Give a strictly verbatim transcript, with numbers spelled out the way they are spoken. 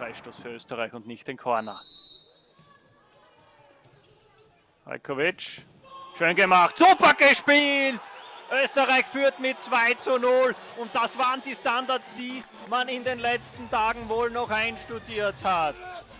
Freistoß für Österreich und nicht den Corner. Rajkovic, schön gemacht, super gespielt! Österreich führt mit zwei zu null und das waren die Standards, die man in den letzten Tagen wohl noch einstudiert hat.